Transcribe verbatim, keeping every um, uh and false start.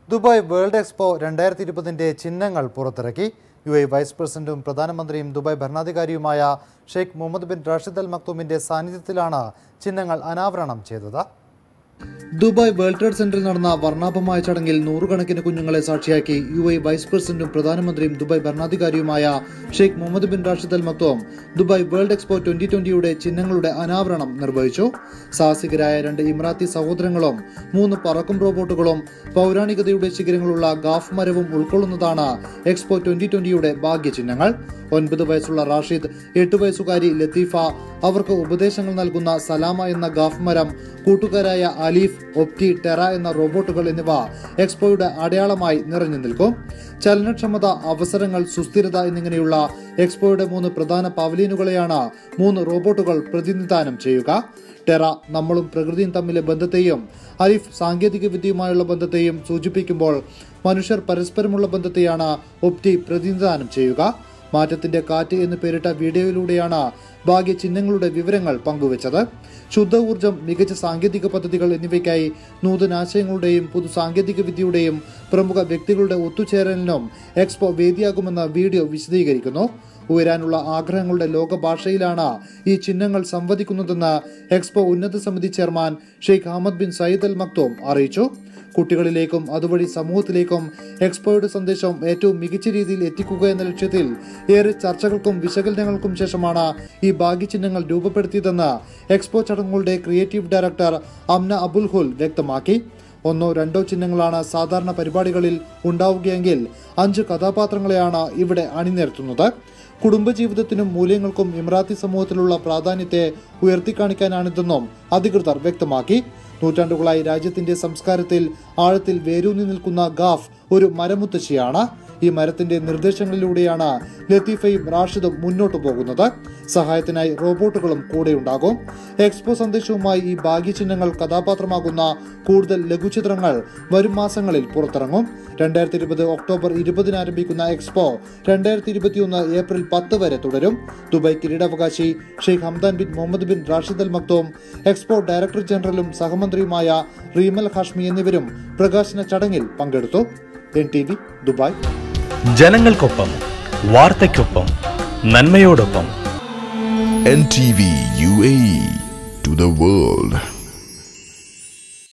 Dubai World expo രണ്ടായിരത്തി ഇരുപതിൻ്റെ ചിഹ്നങ്ങൾ പുറത്തിറക്കി. യു എ വൈസ് പ്രസിഡന്റും പ്രധാനമന്ത്രിയും ദുബായ് ഭരണാധികാരിയുമായ Sheikh Mohammed bin Rashid Al മക്തൂമിന്റെ സാന്നിധ്യത്തിലാണ് ചിഹ്നങ്ങൾ അനാവരണം ചെയ്തത്. ദുബായ് വേൾഡ് ട്രേഡ് സെന്ററിൽ നടന്ന വർണ്ണാഭമായ ചടങ്ങിൽ നൂറുകണക്കിന് കുഞ്ഞുങ്ങളെ സാക്ഷിയാക്കി യു എ വൈസ് പ്രസിഡന്റും പ്രധാനമന്ത്രിയും ദുബായ് ഭരണാധികാരിയുമായ Sheikh Mohammed bin Rashid Al Maktoum Dubai World Expo twenty ട്വന്റിയുടെ ചിഹ്നങ്ങളുടെ അനാവരണം നിർവഹിച്ചു. സാഹസികരായ രണ്ട് ഇമറാത്തി സഹോദരങ്ങളും മൂന്ന് പറക്കും റോബോട്ടുകളും പൗരാണികതയുടെ ശിഖരങ്ങളുള്ള ഗാഫ് മരവും ഉൾക്കൊള്ളുന്നതാണ് എക്സ്പോ ട്വന്റി ട്വന്റിയുടെ ഭാഗ്യചിഹ്നങ്ങൾ. ഒൻപത് വയസ്സുള്ള റാഷിദ്, എട്ട് വയസ്സുകാരി ലത്തീഫ, അവർക്ക് ഉപദേശങ്ങൾ നൽകുന്ന സലാമ എന്ന ഗാഫ് മരം, കൂട്ടുകാരായ അലീഫ്, ഒപ്റ്റി, ടെറ എന്ന റോബോട്ടുകൾ എന്നിവ എക്സ്പോയുടെ അടയാളമായി നിറഞ്ഞു നിൽക്കും. ചലനക്ഷമത, അവസരങ്ങൾ, സുസ്ഥിരത എന്നിങ്ങനെയുള്ള എക്സ്പോയുടെ മൂന്ന് പ്രധാന പവലിയനുകളെയാണ് മൂന്ന് റോബോട്ടുകൾ പ്രതിനിധാനം ചെയ്യുക. ടെറ നമ്മളും പ്രകൃതിയും തമ്മിലെ ബന്ധത്തെയും അലിഫ് സാങ്കേതിക വിദ്യയുമായുള്ള ബന്ധത്തെയും സൂചിപ്പിക്കുമ്പോൾ മനുഷ്യർ പരസ്പരമുള്ള ബന്ധത്തെയാണ് ഒപ്റ്റി പ്രതിനിധാനം ചെയ്യുക. മാറ്റത്തിന്റെ കാറ്റ് എന്ന് പേരിട്ട വീഡിയോയിലൂടെയാണ് ഭാഗ്യ ചിഹ്നങ്ങളുടെ വിവരങ്ങൾ പങ്കുവച്ചത്. ശുദ്ധ ഊർജം, മികച്ച സാങ്കേതിക പദ്ധതികൾ എന്നിവയ്ക്കായി നൂതനാശയങ്ങളുടെയും പുതു സാങ്കേതിക വിദ്യയുടെയും പ്രമുഖ വ്യക്തികളുടെ ഒത്തുചേരലിനും എക്സ്പോ വേദിയാകുമെന്ന് വീഡിയോ വിശദീകരിക്കുന്നു. ഉയരാനുള്ള ആഗ്രഹങ്ങളുടെ ലോകഭാഷയിലാണ് ഈ ചിഹ്നങ്ങൾ സംവദിക്കുന്നതെന്ന് എക്സ്പോ ഉന്നത സമിതി chairman Sheikh Ahmed bin Saeed Al Maktoum അറിയിച്ചു. കുട്ടികളിലേക്കും അതുവഴി സമൂഹത്തിലേക്കും എക്സ്പോയുടെ സന്ദേശം ഏറ്റവും മികച്ച രീതിയിൽ എത്തിക്കുക എന്ന ലക്ഷ്യത്തിൽ ഏറെ ചർച്ചകൾക്കും വിശകലനങ്ങൾക്കും ശേഷമാണ് ഈ ഭാഗ്യചിഹ്നങ്ങൾ രൂപപ്പെടുത്തിയതെന്ന് എക്സ്പോ ചടങ്ങുകളുടെ creative director Amna Abulhoul വ്യക്തമാക്കി. ഒന്നോ രണ്ടോ ചിഹ്നങ്ങളാണ് സാധാരണ പരിപാടികളിൽ ഉണ്ടാവുകയെങ്കിൽ അഞ്ച് കഥാപാത്രങ്ങളെയാണ് ഇവിടെ അണിനിരത്തുന്നത്. കുടുംബജീവിതത്തിനും മൂല്യങ്ങൾക്കും ഇമറാത്തി സമൂഹത്തിലുള്ള പ്രാധാന്യത്തെ ഉയർത്തിക്കാണിക്കാനാണിതെന്നും അധികൃതർ വ്യക്തമാക്കി. നൂറ്റാണ്ടുകളായി രാജ്യത്തിന്റെ സംസ്കാരത്തിൽ ആഴത്തിൽ വേരൂന്നി നിൽക്കുന്ന ഗാഫ് ഒരു മരമുത്തശ്ശിയാണ്. ഈ മരത്തിന്റെ നിർദ്ദേശങ്ങളിലൂടെയാണ് ലത്തീഫയും റാഷിദും മുന്നോട്ടു പോകുന്നത്. സഹായത്തിനായി റോബോട്ടുകളും കൂടെയുണ്ടാകും. എക്സ്പോ സന്ദേശവുമായി ഈ ഭാഗ്യചിഹ്നങ്ങൾ കഥാപാത്രമാകുന്ന കൂടുതൽ ലഘുചിത്രങ്ങൾ വരും മാസങ്ങളിൽ പുറത്തിറങ്ങും. രണ്ടായിരത്തി ഇരുപത് ഒക്ടോബർ ഇരുപതിന് ആരംഭിക്കുന്ന എക്സ്പോ രണ്ടായിരത്തി ഇരുപത്തിയൊന്ന് ഏപ്രിൽ പത്ത് വരെ തുടരും. ദുബായ് കിരീടാവകാശി Sheikh Hamdan bin Mohammed bin Rashid Al Maktoum, expo director ജനറലും സഹമന്ത്രിയുമായ റീമൽ ഹാഷ്മി എന്നിവരും പ്രകാശന ചടങ്ങിൽ പങ്കെടുത്തു. N T V Dubai. ജനങ്ങൾക്കൊപ്പം, വാർത്തയ്ക്കൊപ്പം, നന്മയോടൊപ്പം. N T V U A E to the world.